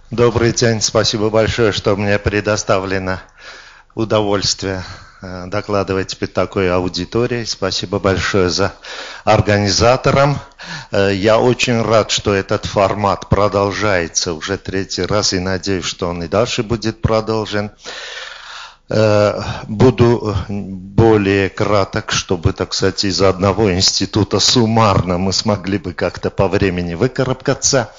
Добрый день, спасибо большое, что мне предоставлено удовольствие докладывать перед такой аудиторией. Спасибо большое за организаторам. Я очень рад, что этот формат продолжается уже третий раз и надеюсь, что он и дальше будет продолжен. Буду более краток, чтобы, так сказать, из одного института суммарно мы смогли бы как-то по времени выкарабкаться.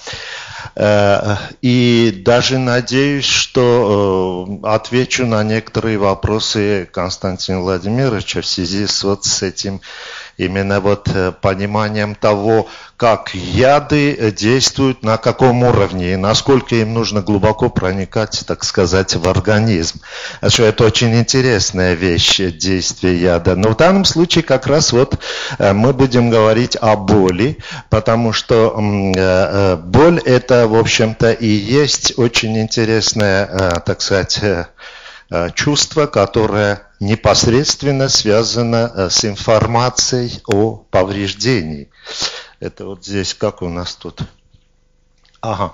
И даже надеюсь, что отвечу на некоторые вопросы Константина Владимировича в связи с этим именно пониманием того, как яды действуют, на каком уровне и насколько им нужно глубоко проникать, так сказать, в организм. Это очень интересная вещь, действие яда. Но в данном случае как раз мы будем говорить о боли, потому что боль это, в общем-то, и есть очень интересное, так сказать, чувство, которое непосредственно связано с информацией о повреждении. Это здесь, как у нас тут? Ага.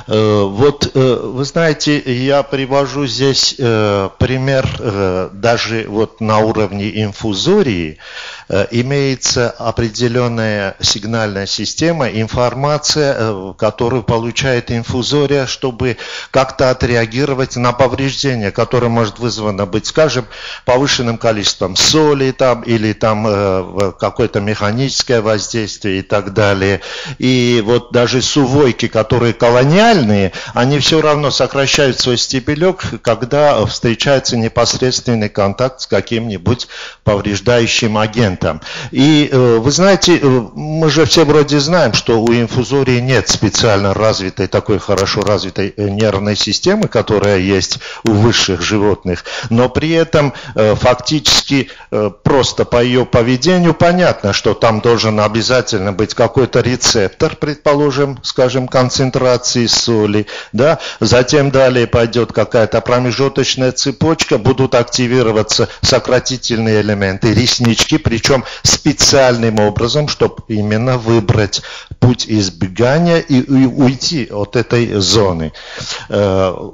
Вы знаете, я привожу здесь пример, даже на уровне инфузории имеется определенная сигнальная система, информация, которую получает инфузория, чтобы как-то отреагировать на повреждение, которое может вызвано быть, скажем, повышенным количеством соли или какое-то механическое воздействие и так далее. И даже сувойки, которые колониальные, они все равно сокращают свой стебелек, когда встречается непосредственный контакт с каким-нибудь повреждающим агентом. И вы знаете, мы же все вроде знаем, что у инфузории нет специально развитой, такой хорошо развитой нервной системы, которая есть у высших животных, но при этом фактически просто по ее поведению понятно, что там должен обязательно быть какой-то рецептор, предположим, скажем, концентрации соли, да? Затем далее пойдет какая-то промежуточная цепочка, будут активироваться сократительные элементы, реснички, причем специальным образом, чтобы именно выбрать путь избегания и уйти от этой зоны. Это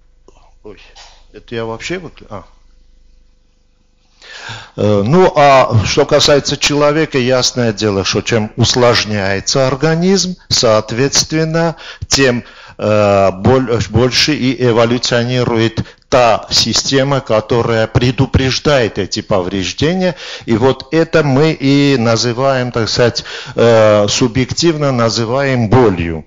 я вообще выключил? Что касается человека, ясное дело, что чем усложняется организм, соответственно, тем больше и эволюционирует та система, которая предупреждает эти повреждения. И это мы и называем, так сказать, субъективно называем болью.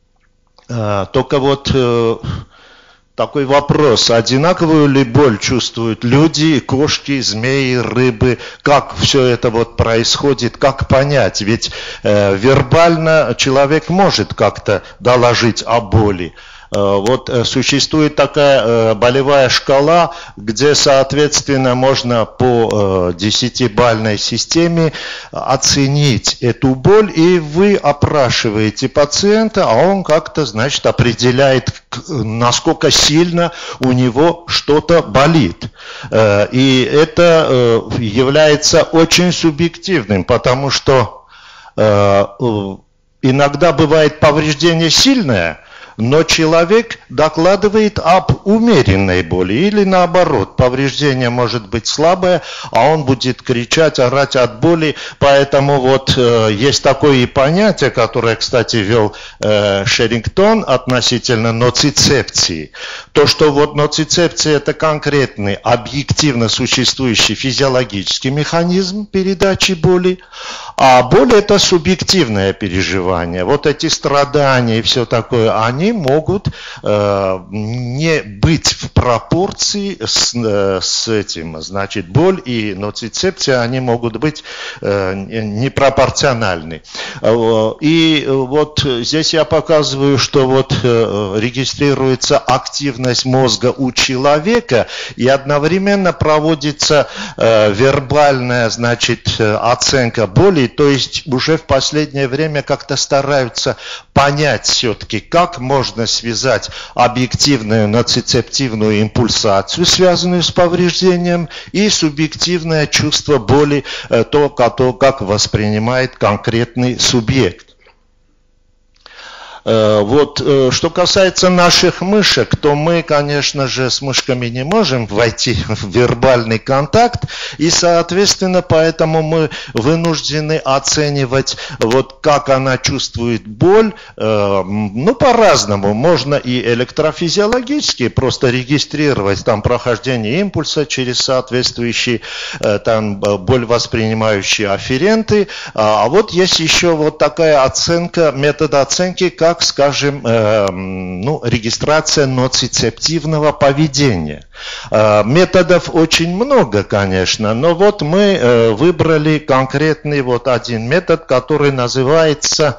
Только такой вопрос, одинаковую ли боль чувствуют люди, кошки, змеи, рыбы, как все это происходит, как понять, ведь вербально человек может как-то доложить о боли. Существует такая болевая шкала, где, соответственно, можно по 10-бальной системе оценить эту боль, и вы опрашиваете пациента, а он как-то, значит, определяет, насколько сильно у него что-то болит. И это является очень субъективным, потому что иногда бывает повреждение сильное, но человек докладывает об умеренной боли или наоборот, повреждение может быть слабое, а он будет кричать, орать от боли, поэтому есть такое и понятие, которое, кстати, ввел Шерингтон относительно ноцицепции. То, что ноцицепция это конкретный, объективно существующий физиологический механизм передачи боли, а боль это субъективное переживание. Эти страдания и все такое, они могут не быть в пропорции с этим. Значит, боль и ноцицепция, они могут быть непропорциональны. И здесь я показываю, что регистрируется активность мозга у человека, и одновременно проводится вербальная, значит, оценка боли, то есть уже в последнее время как-то стараются понять все-таки, как можно связать объективную ноцицептивную импульсацию, связанную с повреждением, и субъективное чувство боли, то, как воспринимает конкретный субъект. Что касается наших мышек, то мы, конечно же, с мышками не можем войти в вербальный контакт, и, соответственно, поэтому мы вынуждены оценивать, как она чувствует боль, по-разному. Можно и электрофизиологически просто регистрировать там прохождение импульса через соответствующие там боль воспринимающие афференты, есть еще такая оценка, метод оценки, как, скажем, регистрация ноцицептивного поведения. Методов очень много, конечно, но мы выбрали конкретный один метод, который называется,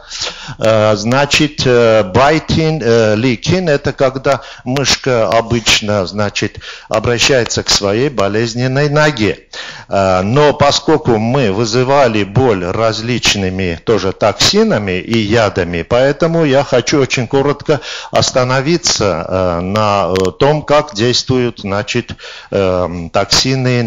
biting, licking. Это когда мышка обычно, обращается к своей болезненной ноге. Но поскольку мы вызывали боль различными тоже токсинами и ядами, поэтому я хочу очень коротко остановиться на том, как действуют, токсины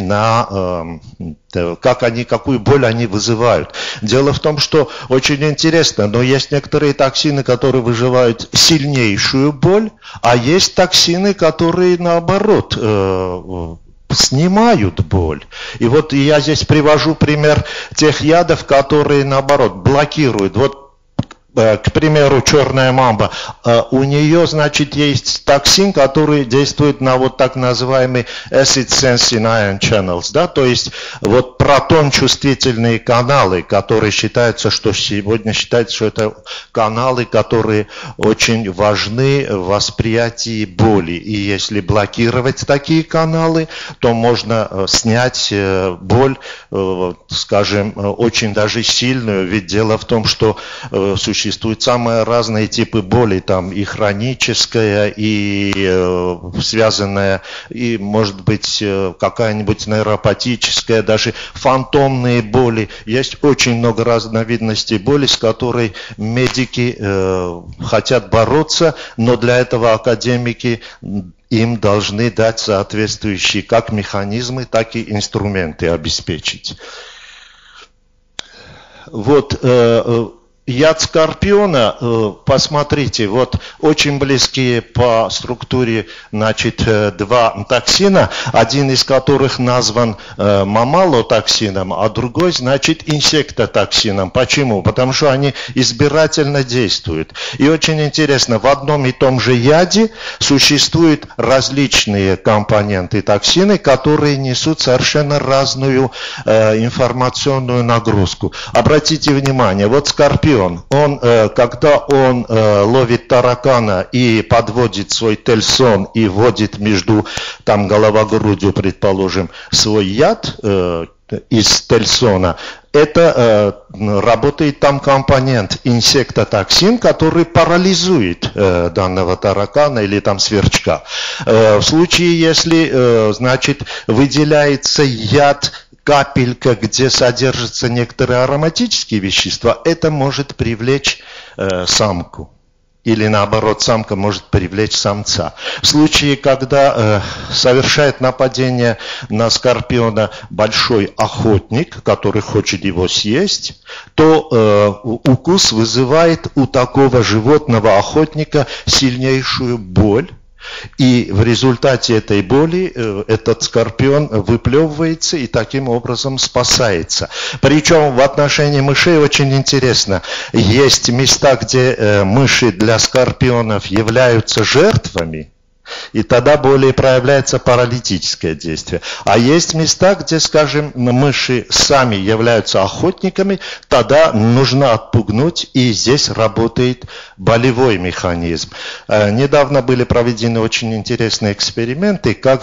какую боль они вызывают. Дело в том, что очень интересно, но есть некоторые токсины, которые вызывают сильнейшую боль, а есть токсины, которые наоборот снимают боль. И я здесь привожу пример тех ядов, которые наоборот блокируют. К примеру, черная мамба, у нее, есть токсин, который действует на так называемый acid sensing ion channels, да, то есть протон-чувствительные каналы, которые считаются, что сегодня считается, что это каналы, которые очень важны в восприятии боли. И если блокировать такие каналы, то можно снять боль, скажем, очень даже сильную, ведь дело в том, что существуют самые разные типы боли, там и хроническая, и связанная, и может быть какая-нибудь нейропатическая, даже фантомные боли. Есть очень много разновидностей боли, с которой медики хотят бороться, но для этого академики им должны дать соответствующие как механизмы, так и инструменты обеспечить. Яд скорпиона, посмотрите, очень близкие по структуре, два токсина, один из которых назван мамалотоксином, а другой, инсектотоксином. Почему? Потому что они избирательно действуют. И очень интересно, в одном и том же яде существуют различные компоненты токсины, которые несут совершенно разную информационную нагрузку. Обратите внимание, скорпион, когда он ловит таракана и подводит свой тельсон и вводит между головогрудью, предположим, свой яд из тельсона, это работает там компонент инсектотоксин, который парализует данного таракана или сверчка. В случае, если, выделяется яд, капелька, где содержатся некоторые ароматические вещества, это может привлечь самку. Или наоборот, самка может привлечь самца. В случае, когда совершает нападение на скорпиона большой охотник, который хочет его съесть, то укус вызывает у такого животного охотника сильнейшую боль. И в результате этой боли этот скорпион выплевывается и таким образом спасается. Причем в отношении мышей очень интересно. Есть места, где мыши для скорпионов являются жертвами, и тогда более проявляется паралитическое действие. А есть места, где, скажем, мыши сами являются охотниками, тогда нужно отпугнуть, и здесь работает болевой механизм. Недавно были проведены очень интересные эксперименты, как,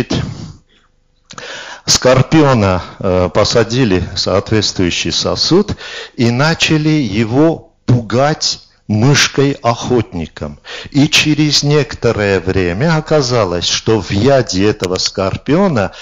скорпиона посадили в соответствующий сосуд и начали его пугать мышкой-охотником. И через некоторое время оказалось, что в яде этого скорпиона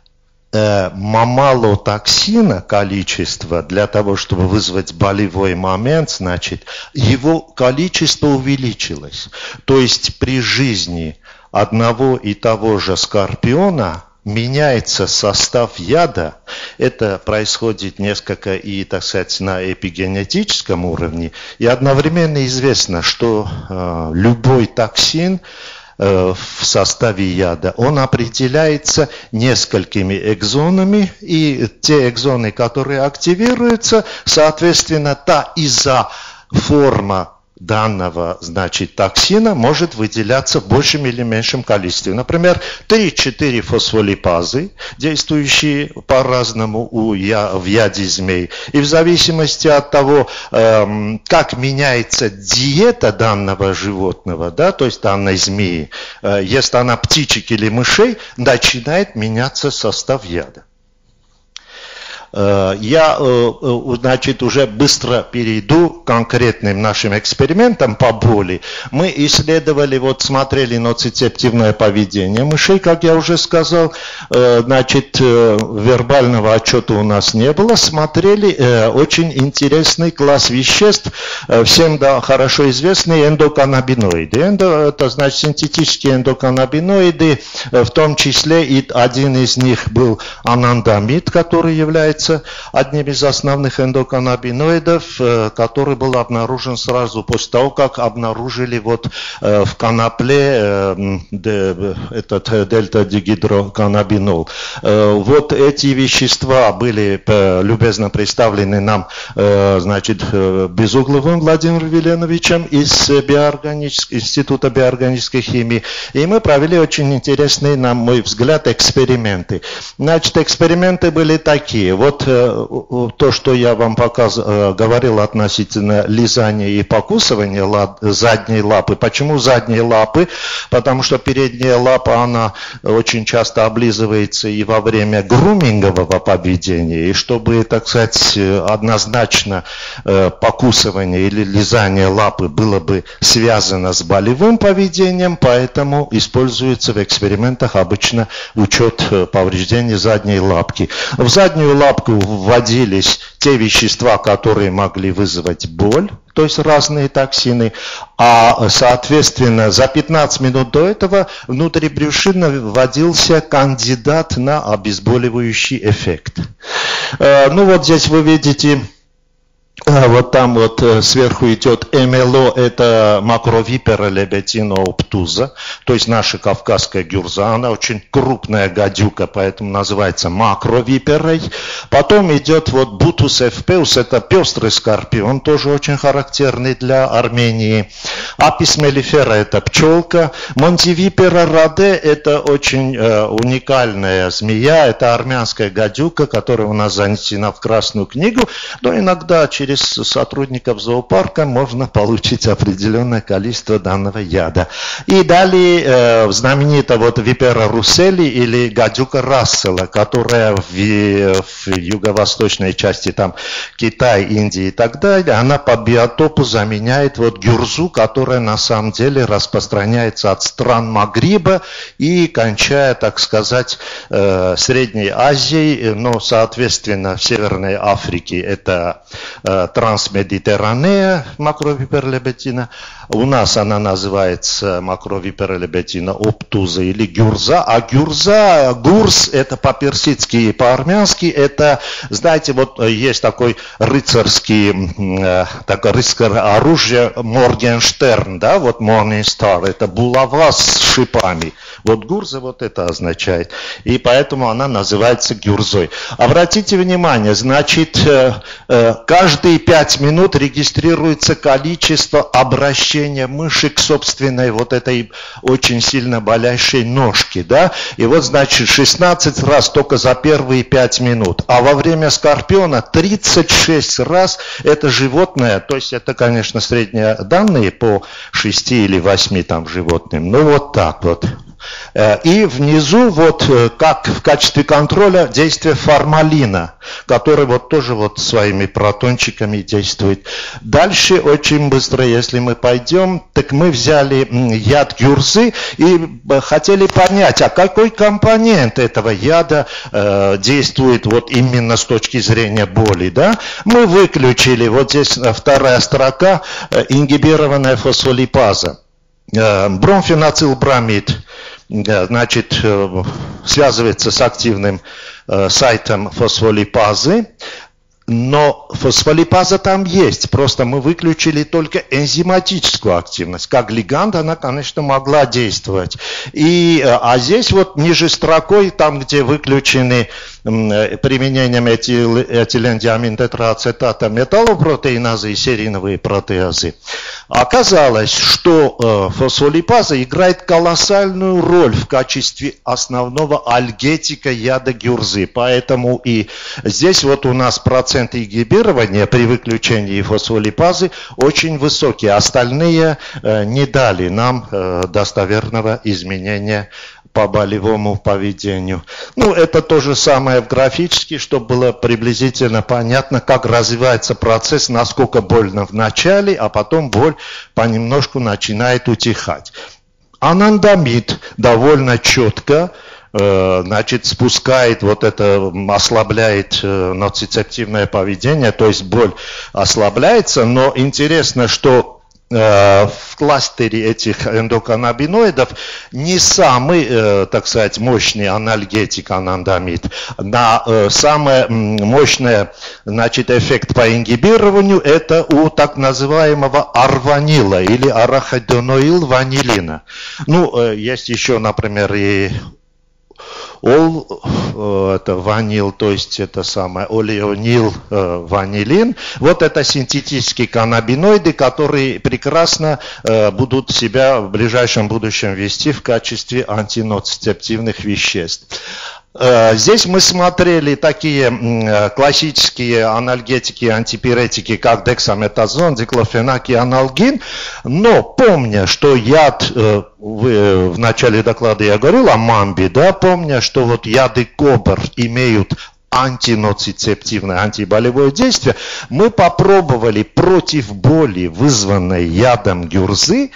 мамалотоксина количество для того, чтобы вызвать болевой момент, его количество увеличилось. То есть при жизни одного и того же скорпиона меняется состав яда, это происходит несколько и, так сказать, на эпигенетическом уровне, и одновременно известно, что любой токсин в составе яда, он определяется несколькими экзонами, и те экзоны, которые активируются, соответственно, та изоформа данного, значит, токсина может выделяться в большем или меньшем количестве. Например, 3-4 фосфолипазы, действующие по-разному в яде змей. И в зависимости от того, как меняется диета данного животного, да, то есть данной змеи, если она птичек или мышей, начинает меняться состав яда. Я, значит, уже быстро перейду к конкретным нашим экспериментам по боли. Мы исследовали, вот смотрели ноцицептивное поведение мышей, как я уже сказал. Значит, вербального отчета у нас не было. Смотрели очень интересный класс веществ, всем хорошо известные эндоканнабиноиды. Это значит синтетические эндоканнабиноиды, в том числе и один из них был анандамид, который является одним из основных эндоканнабиноидов, который был обнаружен сразу после того, как обнаружили вот в конопле этот дельта-дигидроканнабинол. Вот эти вещества были любезно представлены нам, значит, Безугловым Владимиром Веленовичем из Института биоорганической химии. И мы провели очень интересные, на мой взгляд, эксперименты. Значит, эксперименты были такие. Вот то, что я вам говорил относительно лизания и покусывания задней лапы. Почему задние лапы? Потому что передняя лапа, она очень часто облизывается и во время грумингового поведения. И чтобы, так сказать, однозначно покусывание или лизание лапы было бы связано с болевым поведением, поэтому используется в экспериментах обычно учет повреждений задней лапки. В заднюю лапку вводились те вещества, которые могли вызвать боль, то есть разные токсины, а, соответственно, за 15 минут до этого внутрибрюшинно вводился кандидат на обезболивающий эффект. Ну вот здесь вы видите... Вот там вот сверху идет МЛО, это макровипера лебедина оптуза, то есть наша кавказская гюрза, она очень крупная гадюка, поэтому называется макровиперой. Потом идет вот бутус эвпеус, это пестрый скорпион, тоже очень характерный для Армении. Апис мелифера, это пчелка. Монтивипера раде, это очень уникальная змея, это армянская гадюка, которая у нас занесена в Красную книгу, но иногда через сотрудников зоопарка можно получить определенное количество данного яда. И далее знаменитая вот Випера русселли или гадюка Рассела, которая в юго-восточной части там Китай, Индии и так далее, она по биотопу заменяет вот гюрзу, которая на самом деле распространяется от стран Магриба и кончая, так сказать, Средней Азией, но, соответственно, в Северной Африке это трансмедитерранея макровиперлебетина. У нас она называется макровиперлебетина оптуза или гюрза. А гюрза, гурс, это по-персидски и по-армянски, это, знаете, вот есть такое рыцарское оружие Моргенштерн, да, вот Morningstar, это булава с шипами. Вот гурза вот это означает. И поэтому она называется гюрзой. Обратите внимание, значит, каждые 5 минут регистрируется количество обращения мыши к собственной вот этой очень сильно болящей ножке, да? И вот, значит, 16 раз только за первые 5 минут. А во время скорпиона 36 раз это животное, то есть это, конечно, средние данные по 6 или 8 там животным. Ну вот так вот. И внизу вот как в качестве контроля действие формалина, который вот тоже вот своими протончиками действует. Дальше очень быстро, если мы пойдем, так мы взяли яд гюрзы и хотели понять, а какой компонент этого яда действует вот именно с точки зрения боли, да? Мы выключили, вот здесь вторая строка, ингибированная фосфолипаза, бромфенацилбромид. значит, связывается с активным сайтом фосфолипазы. Но фосфолипаза там есть, просто мы выключили только энзиматическую активность. Как лиганд она, конечно, могла действовать. А здесь вот ниже строкой, там, где выключены применением этилендиамин-тетрацетата металлопротеиназы и сериновые протеазы, оказалось, что фосфолипаза играет колоссальную роль в качестве основного альгетика яда гюрзы. Поэтому и здесь вот у нас процент ингибирования при выключении фосфолипазы очень высокий. Остальные не дали нам достоверного изменения по болевому поведению. Ну, это то же самое в графически, чтобы было приблизительно понятно, как развивается процесс, насколько больно в начале, а потом боль понемножку начинает утихать. Анандамид довольно четко, значит, спускает вот это, ослабляет ноцицептивное поведение, то есть боль ослабляется, но интересно, что в кластере этих эндоканнабиноидов не самый, так сказать, мощный анальгетик анандамид. Самый мощный, значит, эффект по ингибированию это у так называемого арванила или арахидоноил ванилина. Ну, есть еще, например, и это ванил, то есть это самое олеонил ванилин. Вот это синтетические каннабиноиды, которые прекрасно будут себя в ближайшем будущем вести в качестве антиноцицептивных веществ. Здесь мы смотрели такие классические анальгетики, антипиретики, как дексаметазон, диклофенак и аналгин, но помня, что яд, в начале доклада я говорил о мамбе, да, помня, что вот яды кобр имеют антиноцицептивное, антиболевое действие, мы попробовали против боли, вызванной ядом гюрзы,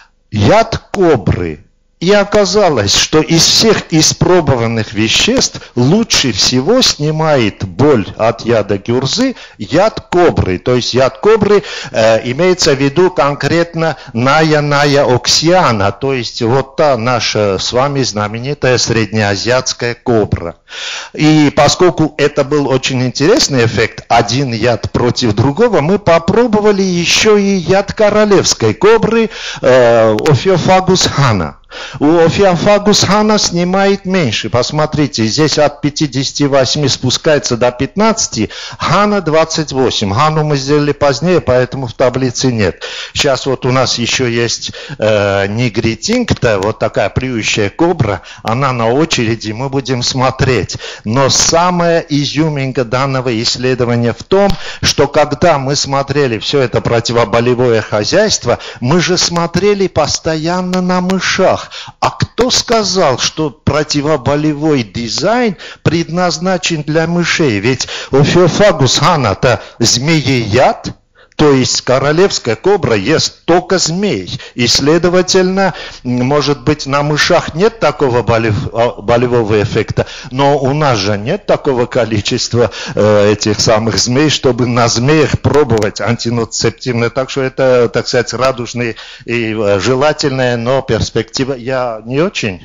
яд кобры. И оказалось, что из всех испробованных веществ лучше всего снимает боль от яда гюрзы яд кобры. То есть яд кобры имеется в виду конкретно ная-ная-оксиана, то есть вот та наша с вами знаменитая среднеазиатская кобра. И поскольку это был очень интересный эффект, один яд против другого, мы попробовали еще и яд королевской кобры Ophiophagus hana. У Ophiophagus hana снимает меньше. Посмотрите, здесь от 58 спускается до 15, hana 28. Хану мы сделали позднее, поэтому в таблице нет. Сейчас вот у нас еще есть нигритинкта, вот такая плюющая кобра, она на очереди, мы будем смотреть. Но самая изюминка данного исследования в том, что когда мы смотрели все это противоболевое хозяйство, мы же смотрели постоянно на мышах. А кто сказал, что противоболевой дизайн предназначен для мышей? Ведь Ophiophagus hana-то змееяд, то есть королевская кобра ест только змей. И, следовательно, может быть, на мышах нет такого болевого эффекта, но у нас же нет такого количества этих самых змей, чтобы на змеях пробовать антиноцептивное. Так что это, так сказать, радужная и желательная, но перспектива я не очень...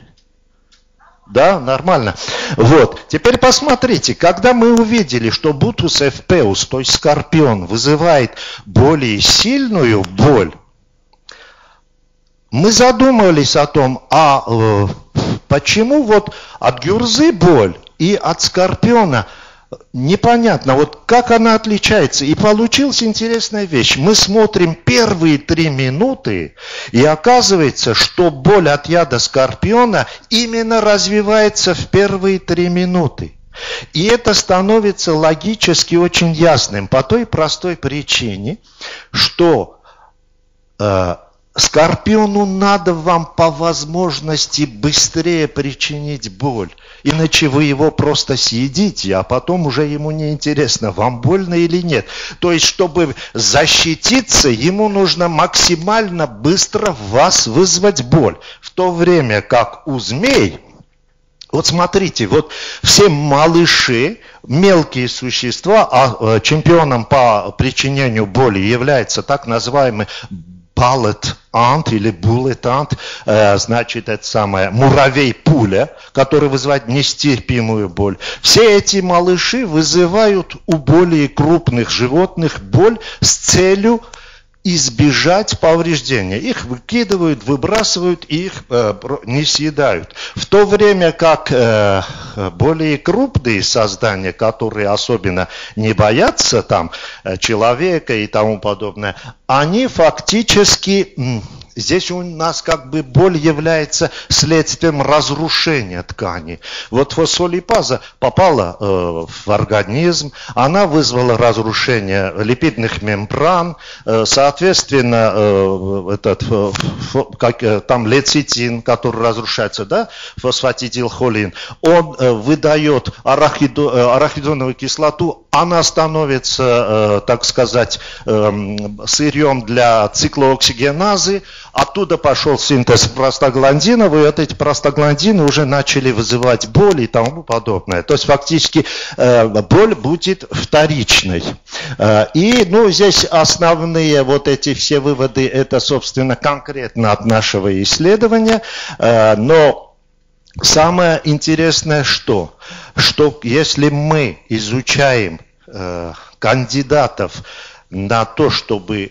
Да, нормально. Вот. Теперь посмотрите, когда мы увидели, что бутус эвпеус, то есть скорпион, вызывает более сильную боль, мы задумались о том, почему вот от гюрзы боль и от скорпиона непонятно, вот как она отличается. И получилась интересная вещь. Мы смотрим первые 3 минуты, и оказывается, что боль от яда скорпиона именно развивается в первые 3 минуты. И это становится логически очень ясным по той простой причине, что скорпиону надо вам по возможности быстрее причинить боль, иначе вы его просто съедите, а потом уже ему не интересно, вам больно или нет. То есть, чтобы защититься, ему нужно максимально быстро в вас вызвать боль. В то время как у змей, вот смотрите, вот все малыши, мелкие существа, а чемпионом по причинению боли является так называемый pallet ant или bullet ant, значит, это самое муравей-пуля, который вызывает нестерпимую боль. Все эти малыши вызывают у более крупных животных боль с целью избежать повреждения. Их выкидывают, выбрасывают, их не съедают. В то время как более крупные создания, которые особенно не боятся там человека и тому подобное, они фактически... Здесь у нас как бы боль является следствием разрушения ткани. Вот фосфолипаза попала в организм, она вызвала разрушение липидных мембран, соответственно, там лецитин, который разрушается, да, фосфатидилхолин, он выдает арахидоновую кислоту, она становится, так сказать, сырьем для циклооксигеназы. Оттуда пошел синтез простагландинов, и вот эти простагландины уже начали вызывать боль и тому подобное. То есть фактически боль будет вторичной. И здесь основные вот эти все выводы, это, собственно, конкретно от нашего исследования. Но самое интересное, что если мы изучаем кандидатов на то, чтобы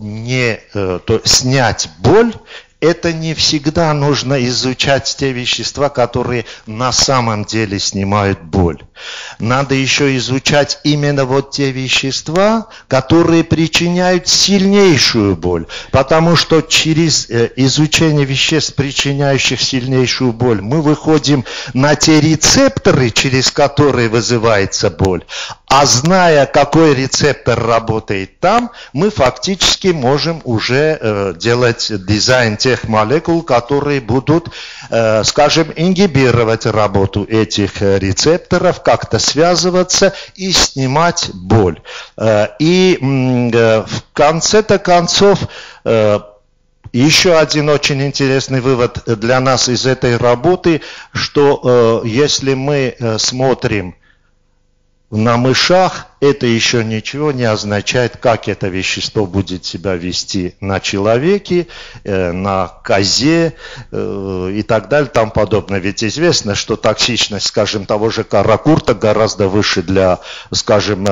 снять боль, это не всегда нужно изучать те вещества, которые на самом деле снимают боль. Надо еще изучать именно вот те вещества, которые причиняют сильнейшую боль. Потому что через изучение веществ, причиняющих сильнейшую боль, мы выходим на те рецепторы, через которые вызывается боль. А зная, какой рецептор работает там, мы фактически можем уже делать дизайн тех молекул, которые будут, скажем, ингибировать работу этих рецепторов, как-то связываться и снимать боль. И в конце-то концов, еще один очень интересный вывод для нас из этой работы, что если мы смотрим на мышах, это еще ничего не означает, как это вещество будет себя вести на человеке, на козе и так далее, тому подобное. Ведь известно, что токсичность, скажем, того же каракурта гораздо выше для, скажем,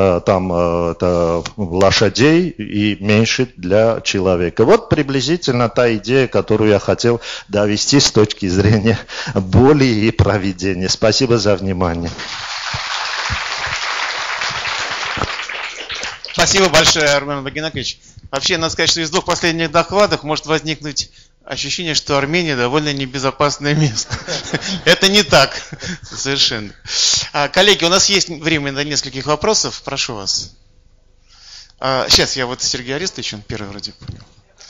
лошадей и меньше для человека. Вот приблизительно та идея, которую я хотел довести с точки зрения боли и проведения. Спасибо за внимание. Спасибо большое, Армен Багинакович. Вообще, надо сказать, что из двух последних докладов может возникнуть ощущение, что Армения довольно небезопасное место. Это не так, совершенно. Коллеги, у нас есть время на нескольких вопросов. Прошу вас. Сейчас, я вот Сергей Арестович, он первый вроде понял.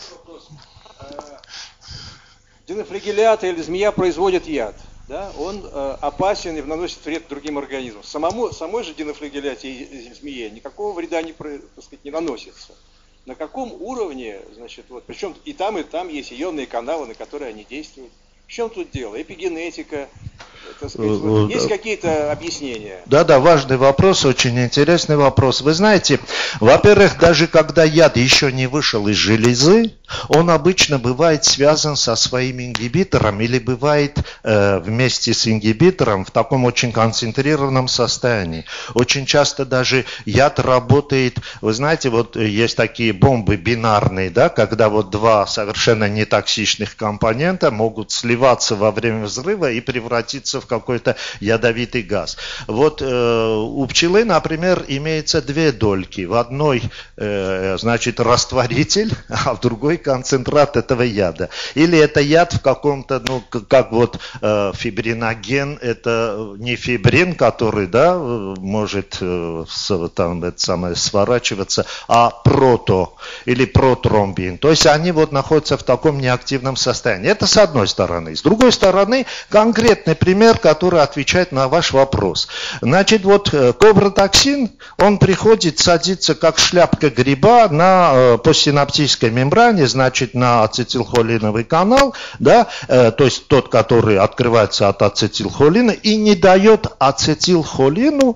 Динофлагеллят или змея производит яд. Да, он опасен и наносит вред другим организмам. Самой же динофлагелляте и змее никакого вреда не наносится. На каком уровне, значит, вот, причем и там есть ионные каналы, на которые они действуют. В чем тут дело? Эпигенетика, так сказать, вот, есть какие-то объяснения? Да, важный вопрос, очень интересный вопрос. Вы знаете, во-первых, даже когда яд еще не вышел из железы, он обычно бывает связан со своим ингибитором или бывает вместе с ингибитором в таком очень концентрированном состоянии. Очень часто даже яд работает, вы знаете, вот есть такие бомбы бинарные, да, когда вот два совершенно нетоксичных компонента могут сливаться во время взрыва и превратиться в какой-то ядовитый газ. Вот у пчелы, например, имеется две дольки. В одной, значит, растворитель, а в другой концентрат этого яда. Или это яд в каком-то, как вот фибриноген, это не фибрин, который, да, может там, это самое, сворачиваться, а или протромбин. То есть они вот находятся в таком неактивном состоянии. Это с одной стороны. С другой стороны, конкретный пример, который отвечает на ваш вопрос. Значит, вот кобротоксин, он приходит, садится как шляпка гриба на постсинаптической мембране, значит, на ацетилхолиновый канал, да, то есть тот, который открывается от ацетилхолина и не дает ацетилхолину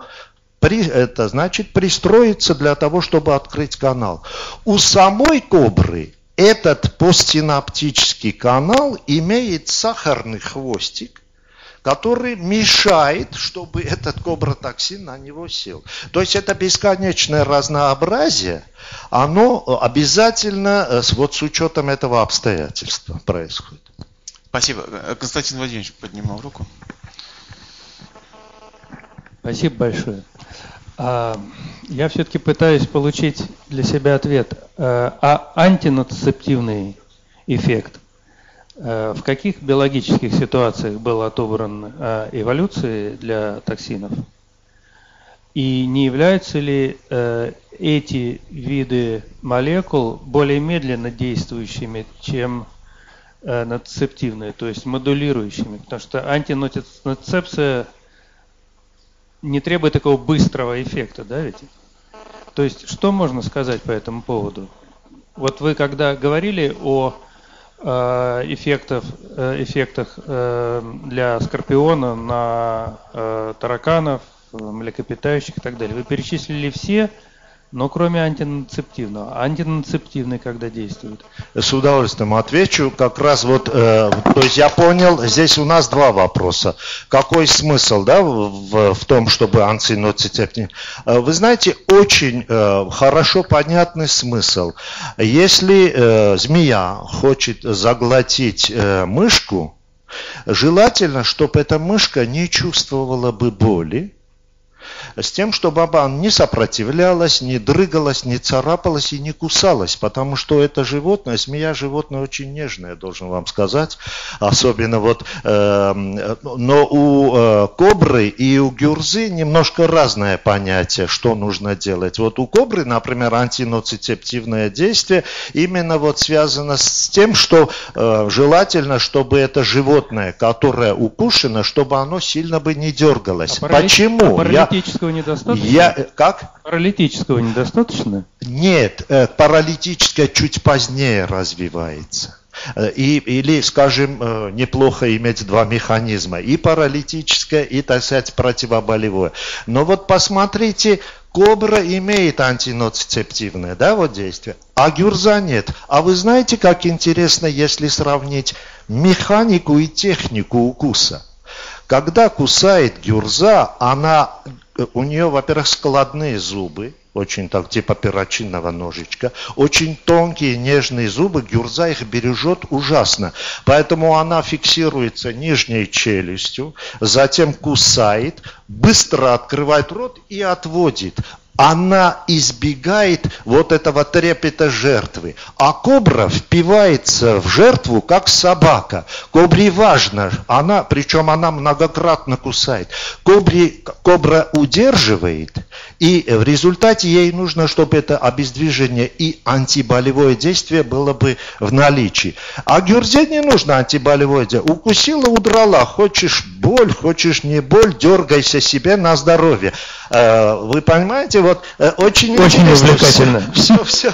это значит пристроиться для того, чтобы открыть канал. У самой кобры этот постсинаптический канал имеет сахарный хвостик, который мешает, чтобы этот кобротоксин на него сел. То есть это бесконечное разнообразие, оно обязательно вот с учетом этого обстоятельства происходит. Спасибо. Константин Владимирович поднимал руку. Спасибо большое. Я все-таки пытаюсь получить для себя ответ. А антинуцептивный эффект в каких биологических ситуациях был отобран эволюцией для токсинов? И не являются ли эти виды молекул более медленно действующими, чем нуцептивные, то есть модулирующими? Потому что антинуцепция не требует такого быстрого эффекта, да ведь? То есть что можно сказать по этому поводу? Вот вы когда говорили о эффектах для скорпиона на тараканов, млекопитающих и так далее. Вы перечислили все, но кроме антинуцептивного. Антинуцептивный когда действует? С удовольствием отвечу. Как раз вот, то есть я понял, здесь у нас два вопроса. Какой смысл, да, в том, чтобы антинуцептивный? Вы знаете, очень хорошо понятный смысл. Если змея хочет заглотить мышку, желательно, чтобы эта мышка не чувствовала бы боли, с тем, чтобы она не сопротивлялась, не дрыгалась, не царапалась и не кусалась, потому что это животное, змея животное очень нежное, должен вам сказать, особенно вот, но у кобры и у гюрзы немножко разное понятие, что нужно делать. Вот у кобры, например, антинуцептивное действие именно вот связано с тем, что желательно, чтобы это животное, которое укушено, чтобы оно сильно бы не дергалось. Почему? Паралитического недостаточно? Как? Паралитического недостаточно? Нет, паралитическое чуть позднее развивается. Или, скажем, неплохо иметь два механизма. И паралитическое, и, так сказать, противоболевое. Но вот посмотрите, кобра имеет антинуцептивное, да, вот действие, а гюрза нет. А вы знаете, как интересно, если сравнить механику и технику укуса? Когда кусает гюрза, у нее, во-первых, складные зубы, очень так, типа перочинного ножичка, очень тонкие, нежные зубы, гюрза их бережет ужасно. Поэтому она фиксируется нижней челюстью, затем кусает, быстро открывает рот и отводит. Она избегает вот этого трепета жертвы. А кобра впивается в жертву, как собака. Кобре важно, причем она многократно кусает. Кобра удерживает, и в результате ей нужно, чтобы это обездвижение и антиболевое действие было бы в наличии. А гюрзе не нужно антиболевое действие. Укусила, удрала. Хочешь боль, хочешь не боль, дергайся себе на здоровье. Вы понимаете, вот очень увлекательно. Все.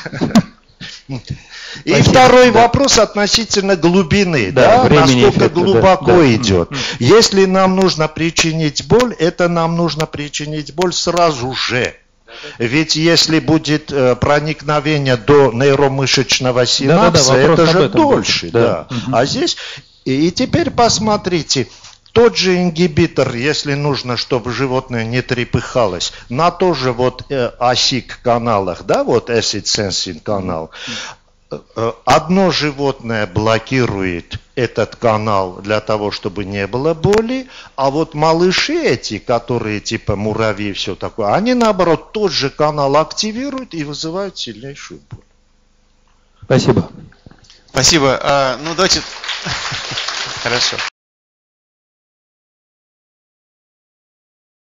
И спасибо. Второй вопрос относительно глубины, насколько глубоко идет. Если нам нужно причинить боль, это нам нужно причинить боль сразу же. Ведь если будет проникновение до нейромышечного синапса, это же дольше. Да. А здесь, и теперь посмотрите, тот же ингибитор, если нужно, чтобы животное не трепыхалось, на тоже вот ASIC каналах, да, вот acid sensing канал, одно животное блокирует этот канал для того, чтобы не было боли, а вот малыши эти, которые типа муравьи и все такое, они наоборот тот же канал активируют и вызывают сильнейшую боль. Спасибо. Спасибо. Ну давайте... Хорошо.